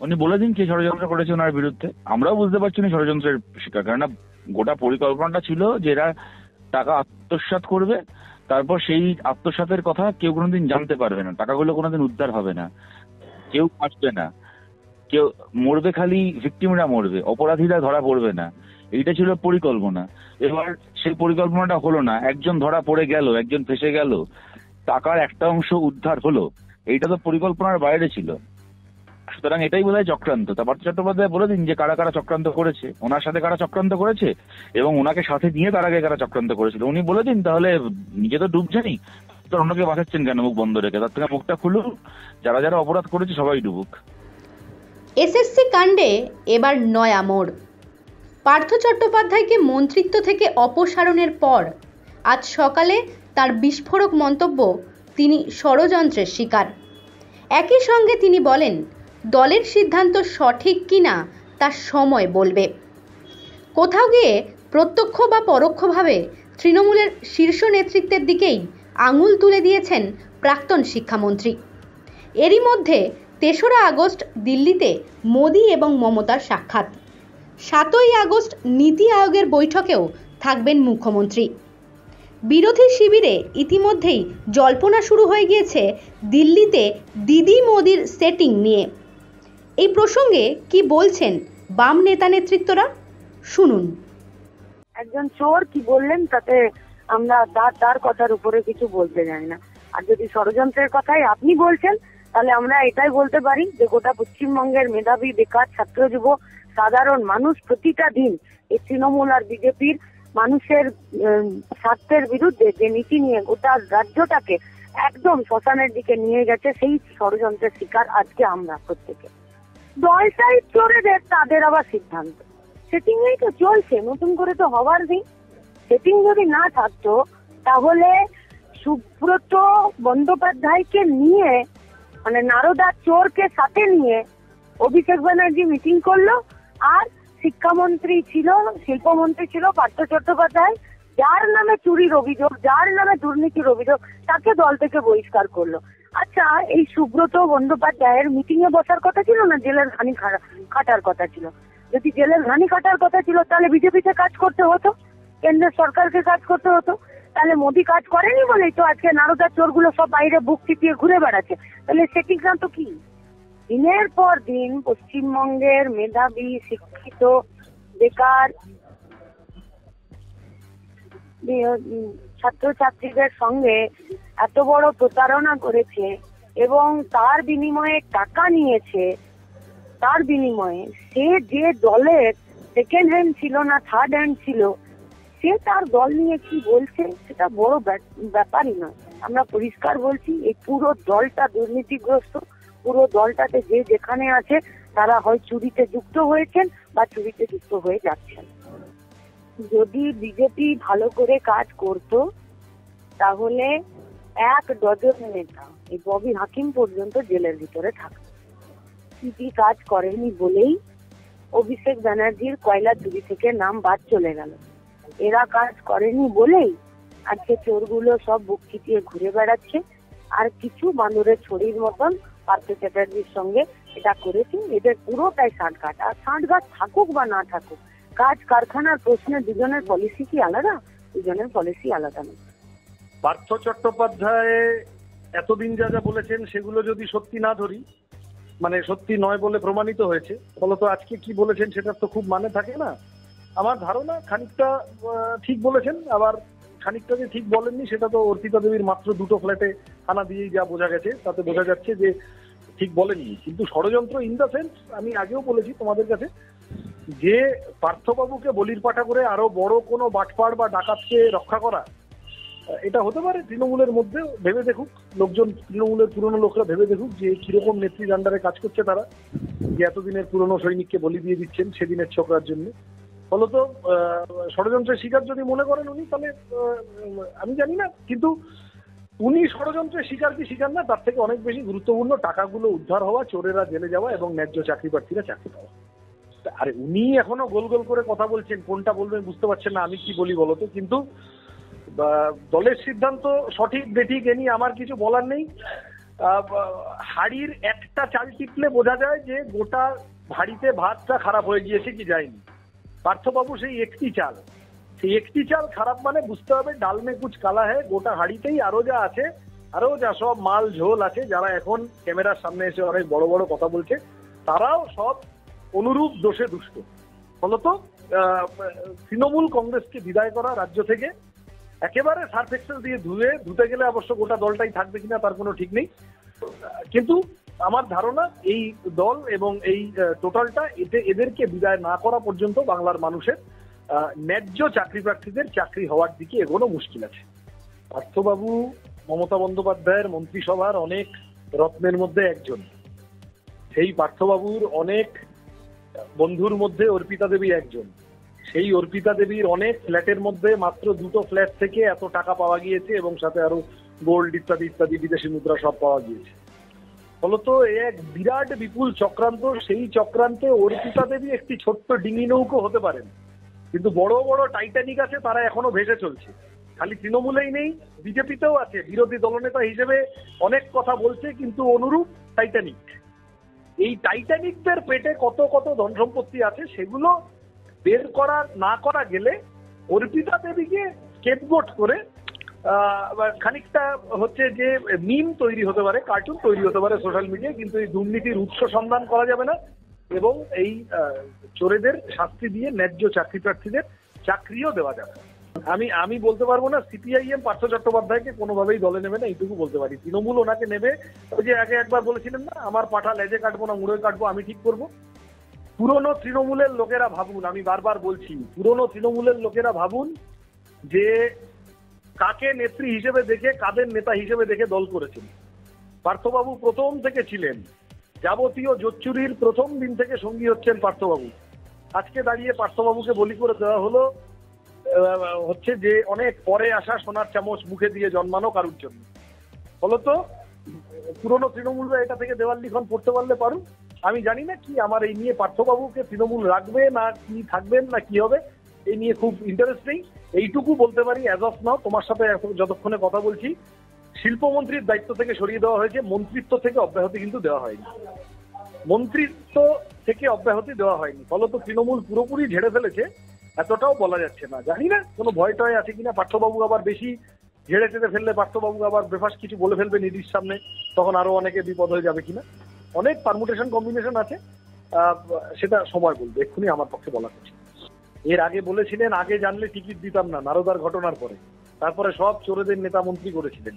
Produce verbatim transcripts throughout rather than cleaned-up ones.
উনি বলে দিন কে ষড়যন্ত্র করেছে ওনার বিরুদ্ধে। আমরাও বুঝতে পারছি উনি ষড়যন্ত্রের শিকার, কেননা গোটা পরিকল্পনাটা ছিল যে এরা টাকা আত্মসাৎ করবে, তারপর সেই আত্মসাতের কথা কেউ কোনোদিন জানতে পারবে না, টাকাগুলো কোনোদিন উদ্ধার হবে না, কেউ আসবে না, কেউ মরবে, খালি ভিকটিমরা মরবে, অপরাধীরা ধরা পড়বে না। এইটা ছিল পরিকল্পনা। এবার সেই পরিকল্পনাটা হলো না, একজন ধরা পড়ে গেল, একজন ফেসে গেল, টাকার একটা অংশ উদ্ধার হলো, এইটা তো পরিকল্পনার বাইরে ছিল। সুতরাং এটাই বোধহয় চক্রান্ত। তা পার্থ চট্টোপাধ্যায় বলে দিন যে কারা কারা চক্রান্ত করেছে, ওনার সাথে কারা চক্রান্ত করেছে এবং ওনাকে সাথে নিয়ে তার আগে কারা চক্রান্ত করেছিল উনি বলে দিন। তাহলে নিজে তো ডুবছেনই, তো অন্যকে বাঁচাচ্ছেন কেন মুখ বন্ধ রেখে? তার থেকে মুখটা খুলুন, যারা যারা অপরাধ করেছে সবাই ডুবুক। এসএসসি কাণ্ডে এবার নয়া মোড়। পার্থ চট্টোপাধ্যায়কে মন্ত্রিত্ব থেকে অপসারণের পর আজ সকালে তার বিস্ফোরক মন্তব্য, তিনি ষড়যন্ত্রের শিকার। একই সঙ্গে তিনি বলেন, দলের সিদ্ধান্ত সঠিক কিনা তা সময় বলবে। কোথাও গিয়ে প্রত্যক্ষ বা পরোক্ষভাবে তৃণমূলের শীর্ষ নেতৃত্বের দিকেই আঙুল তুলে দিয়েছেন প্রাক্তন শিক্ষামন্ত্রী। এরই মধ্যে তেসরা আগস্ট দিল্লিতে মোদি এবং মমতার সাক্ষাৎ। সাতই আগস্ট নীতি আয়োগের বৈঠকেও থাকবেন মুখ্যমন্ত্রী। বিরোধী শিবিরে ইতিমধ্যেই জল্পনা শুরু হয়ে গিয়েছে দিল্লিতে দিদি মোদির সেটিং নিয়ে। এই প্রসঙ্গে কি বলছেন বাম নেতা নেতৃত্বরা, শুনুন। একজন চোর কি বললেন তাতে আমরা তার তার কথার উপরে কিছু বলতে জানি না। আর যদি ষড়যন্ত্রের কথাই আপনি বলছেন, তাহলে আমরা এটাই বলতে পারি যে গোটা পশ্চিমবঙ্গের মেধাবী, বেকার, ছাত্র, যুব, সাধারণ মানুষ প্রতিটা দিন এই তৃণমূল আর বিজেপির মানুষের স্বার্থের বিরুদ্ধে যে নীতি নিয়ে গোটা রাজ্যটাকে একদম শ্মশানের দিকে নিয়ে গেছে, সেই ষড়যন্ত্রের শিকার আজকে আমরা প্রত্যেকে। দলটাই চোরেদের, তাদের আবার সিদ্ধান্ত। সেটিং এই তো চলছে, নতুন করে তো হবার নেই। সেটিং যদি না থাকতো তাহলে সুব্রত বন্দ্যোপাধ্যায়কে নিয়ে, মানে নারদা চোরকে সাথে নিয়ে অভিষেক ব্যানার্জি মিটিং করলো, আর শিক্ষামন্ত্রী ছিল, শিল্পমন্ত্রী ছিল পার্থ চট্টোপাধ্যায়, যার নামে চুরির অভিযোগ, যার নামে দুর্নীতির অভিযোগ, তাকে দল থেকে বহিষ্কার করলো। আচ্ছা, এই সুব্রত বন্দ্যোপাধ্যায়ের মিটিং এ বসার কথা ছিল না জেলের ঘানি কাটার কথা ছিল? যদি জেলের ঘানি কাটার কথা ছিল তাহলে বিজেপিতে কাজ করতে হতো, কেন্দ্রের সরকারকে কাজ করতে হতো। তাহলে মোদি কাজ করেনি বলেই তো আজকে নারদার চোরগুলো সব বাইরে বুক চিপিয়ে ঘুরে বেড়াচ্ছে। তাহলে সেটিং তো কি? দিনের পর দিন পশ্চিমবঙ্গের মেধাবী, শিক্ষিত, বেকার ছাত্রছাত্রীদের সঙ্গে এত বড় প্রতারণা করেছে এবং তার বিনিময়ে টাকা নিয়েছে। তার বিনিময়ে সে যে দলের সেকেন্ড হ্যান্ড ছিল না, থার্ড হ্যান্ড ছিল, সে তার দল নিয়ে কি বলছে সেটা বড় ব্যাপারই নয়। আমরা পরিষ্কার বলছি, এই পুরো দলটা দুর্নীতিগ্রস্ত। পুরো দলটাতে যে যেখানে আছে তারা হয় চুরিতে যুক্ত হয়েছেন বা চুরিতে যুক্ত হয়ে যাচ্ছেন। যদি বিজেপি ভালো করে কাজ করত তাহলে এক ডজন নেতা, এই ববি হাকিম পর্যন্ত জেলের ভিতরে থাকত। সিপি কাজ করেনি বলেই অভিষেক ব্যানার্জির কয়লা চুরি থেকে নাম বাদ চলে গেল। এরা কাজ করেনি বলেই আজকে চোরগুলো সব বুক চিপিয়ে ঘুরে বেড়াচ্ছে। আর কিছু বান্দরের ছড়ির মতন পার্থ চ্যাটার্জির সঙ্গে এটা করেছে। এদের পুরোটাই ষাটঘাট। আর ষাটঘাট থাকুক বা না থাকুক, কাজ কারখানার প্রশ্নে দুজনের পলিসি কি আলাদা? দুজনের পলিসি আলাদা নয়। পার্থ চট্টোপাধ্যায় এতদিন যা যা বলেছেন সেগুলো যদি সত্যি না ধরি, মানে সত্যি নয় বলে প্রমাণিত হয়েছে, ফলত আজকে কি বলেছেন সেটার তো খুব মানে থাকে না। আমার ধারণা খানিকটা ঠিক বলেছেন, আবার খানিকটা যে ঠিক বলেননি সেটা তো অর্পিতা দেবীর মাত্র দুটো ফ্ল্যাটে হানা দিয়েই যা বোঝা গেছে, তাতে বোঝা যাচ্ছে যে ঠিক বলেননি। কিন্তু ষড়যন্ত্র ইন দ্য সেন্স, আমি আগেও বলেছি তোমাদের কাছে, যে পার্থবাবুকে বলির পাঠা করে আরো বড় কোনো বাটপাড় বা ডাকাতকে রক্ষা করা, এটা হতে পারে তৃণমূলের মধ্যে। ভেবে দেখুক লোকজন, তৃণমূলের পুরনো লোকরা ভেবে দেখুক যে কিরকম নেত্রীর আন্ডারে কাজ করছে তারা, যে এতদিনের পুরনো সৈনিককে বলি দিয়ে দিচ্ছেন সেদিনের ছোকরার জন্য। ফলত ষড়যন্ত্রের শিকার যদি মনে করেন উনি, তাহলে আমি জানি না, কিন্তু উনি ষড়যন্ত্রের শিকার কি শিকার না, তার থেকে অনেক বেশি গুরুত্বপূর্ণ টাকাগুলো উদ্ধার হওয়া, চোরেরা জেলে যাওয়া এবং ন্যায্য চাকরি প্রার্থীরা চাকরি পাওয়া। আরে উনি এখনো গোল গোল করে কথা বলছেন, কোনটা বলবেন বুঝতে পারছেন না, আমি কি বলি বলতো। কিন্তু দলের সিদ্ধান্ত সঠিক বেঠিক এ নিয়ে আমার কিছু বলার নেই। হাড়ির এক একটা চাল টিপলে বোঝা যায় যে গোটা হাঁড়িতে ভাতটা খারাপ হয়ে গিয়েছে কি যায়নি। পার্থবাবু সেই একটি চাল, সেই একটি চাল খারাপ মানে বুঝতে হবে ডাল মে কুচ কালা হ্যায়। গোটা হাঁড়িতেই আরো যা আছে, আরো যা সব মাল ঝোল আছে, যারা এখন ক্যামেরার সামনে এসে অনেক বড় বড় কথা বলছে তারাও সব অনুরূপ দোষে দুষ্ট। ফলত তৃণমূল কংগ্রেসকে বিদায় করা রাজ্য থেকে একেবারে সার্ফ এক্সেল দিয়ে ধুয়ে ধুতে গেলে অবশ্য গোটা দলটাই থাকবে কিনা তার কোনো ঠিক নেই, কিন্তু আমার ধারণা এই দল এবং এই টোটালটা এতে এদেরকে বিদায় না করা পর্যন্ত বাংলার মানুষের ন্যায্য চাকরি প্রার্থীদের চাকরি হওয়ার দিকে এগোনো মুশকিল আছে। পার্থবাবু মমতা বন্দ্যোপাধ্যায়ের মন্ত্রিসভার অনেক রত্নের মধ্যে একজন। সেই পার্থবাবুর অনেক বন্ধুর মধ্যে অর্পিতা দেবী একজন। সেই অর্পিতা দেবীর অনেক ফ্ল্যাটের মধ্যে মাত্র দুটো ফ্ল্যাট থেকে এত টাকা পাওয়া গিয়েছে এবং সাথে আরো গোল্ড ইত্যাদি ইত্যাদি বিদেশি মুদ্রা সব পাওয়া গিয়েছে। ফলত এক বিরাট বিপুল চক্রান্ত। সেই চক্রান্তে অর্পিতা দেবী একটি ছোট্ট ডিঙি নৌকো হতে পারেন, কিন্তু বড় বড় টাইটানিক আছে, তারা এখনো ভেসে চলছে। খালি তৃণমূলেই নেই, বিজেপিতেও আছে। বিরোধী দলনেতা হিসেবে অনেক কথা বলছে, কিন্তু অনুরূপ টাইটানিক। এই টাইটানিকদের পেটে কত কত ধন সম্পত্তি আছে সেগুলো বের করা না করা গেলে অর্পিতা দেবীকে স্কেপগোট করে খানিকটা হচ্ছে যে মিম তৈরি হতে পারে, কার্টুন তৈরি হতে পারে সোশ্যাল মিডিয়ায়, কিন্তু এই দুর্নীতির উৎস সন্ধান করা যাবে না এবং এই চোরেদের শাস্তি দিয়ে ন্যায্য চাকরি প্রার্থীদের চাকরিও দেওয়া যাবে। আমি আমি বলতে পারবো না সিপিআইএম পার্থ চট্টোপাধ্যায়কে কোনোভাবেই দলে নেবে না, এইটুকু বলতে পারি। তৃণমূল ওনাকে নেবে। ওই যে আগে একবার বলেছিলেন না, আমার পাঠা লেজে কাটবো না মুড়ে কাটবো, আমি ঠিক করবো। পুরনো তৃণমূলের লোকেরা ভাবুন, আমি বারবার বলছি, পুরনো তৃণমূলের লোকেরা ভাবুন যে কাকে নেত্রী হিসেবে দেখে, কাদের নেতা হিসেবে দেখে দল করেছেন। পার্থবাবু প্রথম থেকে ছিলেন, যাবতীয় জোচ্চুরির প্রথম দিন থেকে সঙ্গী হচ্ছেন পার্থবাবু। আজকে দাঁড়িয়ে পার্থবাবুকে বলি করে দেওয়া হলো হচ্ছে যে অনেক পরে আসা সোনার চামচ মুখে দিয়ে জন্মানো কারুর জন্য। ফলত পুরনো তৃণমূলরা এটা থেকে দেওয়াল লিখন পড়তে পারলে পারুন। আমি জানি না কি আমার এই নিয়ে পার্থবাবুকে তৃণমূল রাখবে না কি থাকবেন না কি হবে, এই নিয়ে খুব ইন্টারেস্ট নেই। এইটুকু বলতে পারি অ্যাজ অফ নাও তোমার সাথে যতক্ষণে কথা বলছি, শিল্পমন্ত্রীর দায়িত্ব থেকে সরিয়ে দেওয়া হয়েছে, মন্ত্রিত্ব থেকে অব্যাহতি কিন্তু দেওয়া হয়নি। মন্ত্রিত্ব থেকে অব্যাহতি দেওয়া হয়নি, ফলত তৃণমূল পুরোপুরি ঝেড়ে ফেলেছে এতটাও বলা যাচ্ছে না। জানি না কোনো ভয় টয় আছে কিনা, পার্থবাবু আবার বেশি ঝেড়ে টেড়ে ফেললে পার্থবাবু আবার বেফাস কিছু বলে ফেলবে নিদির সামনে, তখন আরো অনেকে বিপদ হয়ে যাবে কিনা। অনেক পারমুটেশন কম্বিনেশন আছে, সেটা সময় বলবে, এক্ষুনি আমার পক্ষে বলা হচ্ছে। এর আগে বলেছিলেন আগে জানলে টিকিট দিতাম না, নারদার ঘটনার পরে, তারপরে সব চোরেদের নেতা মন্ত্রী করেছিলেন।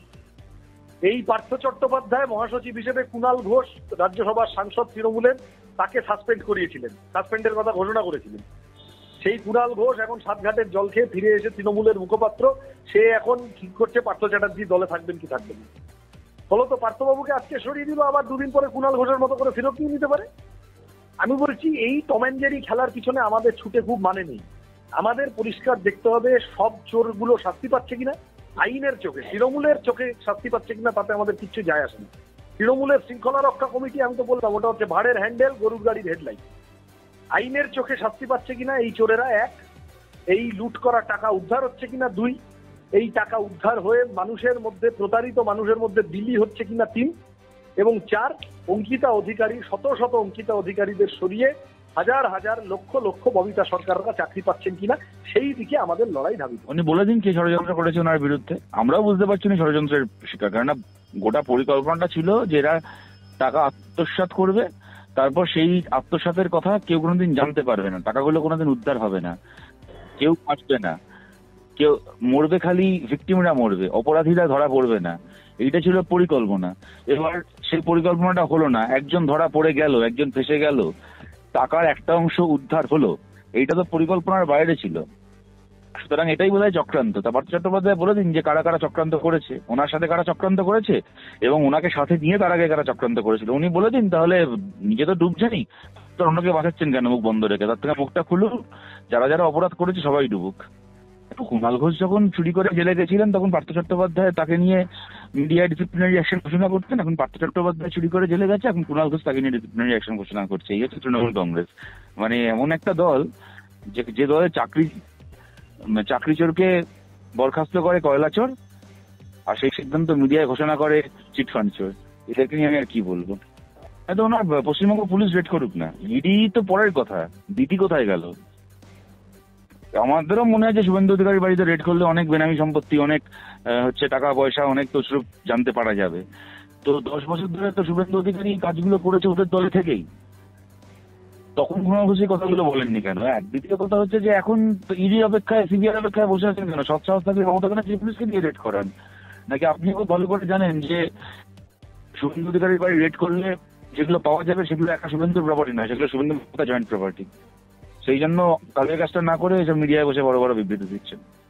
এই পার্থ চট্টোপাধ্যায় মহাসচিব হিসেবে কুণাল ঘোষ রাজ্যসভার সাংসদ তৃণমূলের, তাকে সাসপেন্ড করিয়েছিলেন, সাসপেন্ডের কথা ঘোষণা করেছিলেন। সেই কুণাল ঘোষ এখন সাতঘাটের জল খেয়ে ফিরে এসে তৃণমূলের মুখপাত্র, সে এখন ঠিক করছে পার্থ চ্যাটার্জি দলে থাকবেন কি থাকবেন না। ফলত পার্থবাবুকে আজকে সরিয়ে দিল, আবার দুদিন পরে কুণাল ঘোষের মতো করে ফেরত নিয়ে নিতে পারে। আমি বলছি এই টম অ্যান্ড জেরি খেলার পিছনে আমাদের ছুটে খুব মানে নেই। আমাদের পরিষ্কার দেখতে হবে সব চোরগুলো শাস্তি পাচ্ছে কিনা, আইনের চোখে, তৃণমূলের চোখে শাস্তি পাচ্ছে কিনা, তাতে আমাদের কিচ্ছু যায় আসে না। তৃণমূলের শৃঙ্খলা রক্ষা কমিটি, আমি তো বললাম ওটা হচ্ছে ভাড়ের হ্যান্ডেল, গরুর গাড়ির হেডলাইট। আইনের চোখে শাস্তি পাচ্ছে কিনা এই চোরেরা, এক, এই লুট করা টাকা উদ্ধার হচ্ছে কিনা, দুই, এই টাকা উদ্ধার হয়ে মানুষের মধ্যে, প্রতারিত মানুষের মধ্যে বিলি হচ্ছে কিনা, তিন, এবং চার, অঙ্কিতা অধিকারী, শত শত অঙ্কিতা অধিকারীদের সরিয়ে হাজার হাজার লক্ষ লক্ষ ববিতা সরকাররা চাকরি পাচ্ছেন কিনা, সেই দিকে আমাদের লড়াই ধাবিত। উনি বলে দিন কে ষড়যন্ত্র করেছে ওনার বিরুদ্ধে। আমরাও বুঝতে পারছি না ষড়যন্ত্রের শিকার, কেননা গোটা পরিকল্পনাটা ছিল যে এরা টাকা আত্মসাৎ করবে, তারপর সেই আত্মসাতের কথা কেউ কোনোদিন জানতে পারবে না, টাকাগুলো কোনোদিন উদ্ধার হবে না, কেউ বাঁচবে না, কেউ মরবে, খালি ভিকটিমরা মরবে, অপরাধীরা ধরা পড়বে না। এইটা ছিল পরিকল্পনা। এবার সেই পরিকল্পনাটা হলো না, একজন ধরা পড়ে গেল, একজন ফেসে গেল, টাকার একটা অংশ উদ্ধার হলো, এইটা তো পরিকল্পনার বাইরে ছিল। সুতরাং এটাই বোধহয় চক্রান্ত। তা পার্থ চট্টোপাধ্যায় বলে দিন যে কারা কারা চক্রান্ত করেছে, ওনার সাথে কারা চক্রান্ত করেছে এবং ওনাকে সাথে নিয়ে তার আগে কারা চক্রান্ত করেছিল, উনি বলে দিন। তাহলে নিজে তো ডুবছেনই, তো অন্যকে বাঁচাচ্ছেন কেন মুখ বন্ধ রেখে? তার থেকে মুখটা খুলুন, যারা যারা অপরাধ করেছে সবাই ডুবুক। কুণাল ঘোষ যখন চুরি করে জেলে গেছিলেন তখন পার্থ চট্টোপাধ্যায় তাকে নিয়ে মিডিয়ায় ডিসিপ্লিনারি অ্যাকশন ঘোষণা করতেন, এখন পার্থ চট্টোপাধ্যায় চুরি করে জেলে গেছে, এখন কুণাল ঘোষ তাকে নিয়ে ডিসিপ্লিনারি অ্যাকশন ঘোষণা করছে। এই হচ্ছে তৃণমূল কংগ্রেস। মানে এমন একটা দল যে যে দলে চাকরি চাকরি চোরকে বরখাস্ত করে কয়লা চোর, আর সেই সিদ্ধান্ত মিডিয়ায় ঘোষণা করে চিটফান্ড চোর। এদেরকে নিয়ে আমি আর কি বলবো। হয়তো ওনার পশ্চিমবঙ্গ পুলিশ রেড করুক না, ইডি তো পরের কথা, দিদি কোথায় গেল? আমাদেরও মনে হয় যে শুভেন্দু অধিকারী বাড়িতে রেড করলে অনেক বেনামি সম্পত্তি, অনেক হচ্ছে টাকা পয়সা, অনেক তছরূপ জানতে পারা যাবে। তো দশ বছর ধরে তো শুভেন্দু অধিকারী কাজগুলো করেছে ওদের দলে থেকেই, তখন কোনো খুশি কথাগুলো বলেননি কেন? এক দ্বিতীয় কথা হচ্ছে যে এখন ইডি অপেক্ষায়, সিবিআই অপেক্ষায় বসে আছেন কেন? সব সাহস থাকলে ক্ষমতা কেন চিফ পুলিশকে দিয়ে রেড করান? নাকি আপনি খুব ভালো করে জানেন যে শুভেন্দু অধিকারীর বাড়ি রেড করলে যেগুলো পাওয়া যাবে সেগুলো একটা শুভেন্দুর প্রপার্টি নয়, সেগুলো শুভেন্দু জয়েন্ট প্রপার্টি। সেই জন্য তাদের কাজটা না করে এসব মিডিয়ায় বসে বড় বড় বিবৃতি দিচ্ছেন।